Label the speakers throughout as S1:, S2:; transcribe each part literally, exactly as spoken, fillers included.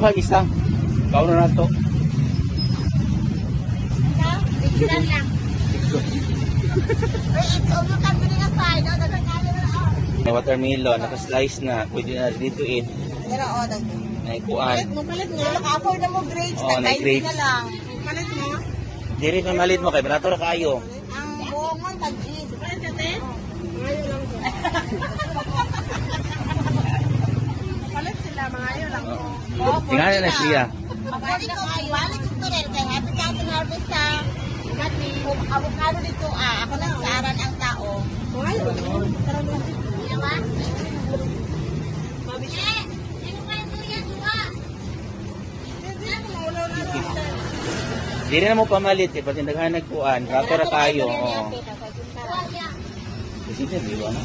S1: Kuha isang. Kauna na to.
S2: Bigyan lang. Ay, ito mo kami nila side.
S1: May watermelon, naka-slice na. Pwede na dito in.
S2: Pero o, dagdag.
S1: Naikuan.
S2: Palit mo, palit mo. Naka-afford na mo grades.
S1: Oo, na grades.
S2: na lang. Palit mo.
S1: Diri na malit mo kay barato ra kaayo.
S2: Ang buongon, tag-is. Palit ka, te? Ngayon lang po. Palit sila, mga ngayon lang po.
S1: Tingnan na siya.
S2: Pabalik ko ay balik ko rin kay Happy Cotton Harvest sa Gati. Avocado dito ah. Ako lang sa aran ang tao. Ay, tarang lang. Yawa? Mabi siya. Ano kayo po yan? Duha.
S1: Diri na mo pamalit eh pati daghan nagkuan. Barato ra kaayo. Oo. Sige, di ba?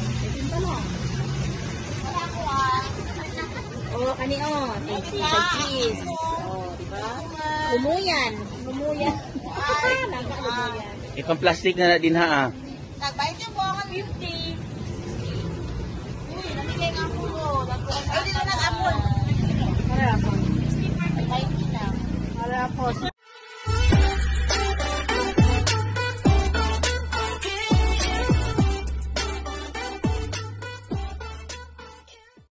S2: Oh, kani oh, cheese. Oh, di ba? Lumuyan, lumuyan. Ay, lumuyan.
S1: Ipang plastic na na din ha. Ah.
S2: Nagbayad yung buwangan fifty. Uy, namigay ng pulo. Ay, dito nag-apon. Para ako. ninety na. Para ako.